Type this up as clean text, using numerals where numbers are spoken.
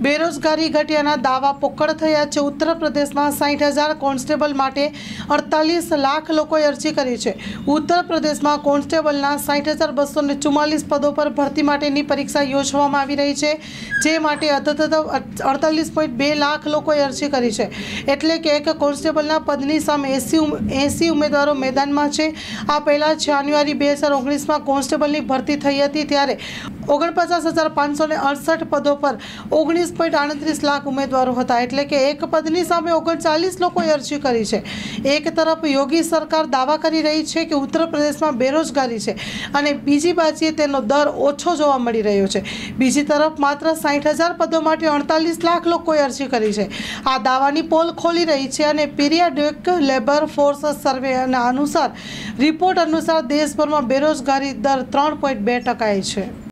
બેરોજગારી ઘટ્યાના દાવા પોકળ થયા છે। ઉત્તર પ્રદેશમાં 60,000 કોન્સ્ટેબલ માટે 48 લાખ લોકોએ અરજી કરી છે। ઉત્તર પ્રદેશમાં કોન્સ્ટેબલના 60,244 પદો પર ભરતી માટેની પરીક્ષા યોજવામાં આવી રહી છે, જે માટે 48.2 લાખ લોકોએ અરજી કરી છે। એટલે કે એક કોન્સ્ટેબલના પદની સામે 80 ઉમેદવારો મેદાનમાં છે। આ પહેલા જાન્યુઆરી 2019માં કોન્સ્ટેબલની ભરતી થઈ હતી, ત્યારે 49,568 પદો પર 19.38 લાખ ઉમેદવારો હતા। એટલે કે એક પદની સામે 39 લોકોએ અરજી કરી છે। એક તરફ યોગી સરકાર દાવા કરી રહી છે કે ઉત્તર પ્રદેશમાં બેરોજગારી છે અને બીજી બાજુએ તેનો દર ઓછો જોવા મળી રહ્યો છે। બીજી તરફ માત્ર 60,000 પદો માટે 48 લાખ લોકોએ અરજી કરી છે। આ દાવાની પોલ ખોલી રહી છે અને પીરિયડિક લેબર ફોર્સ સર્વેના રિપોર્ટ અનુસાર દેશભરમાં બેરોજગારી દર 3.2% છે।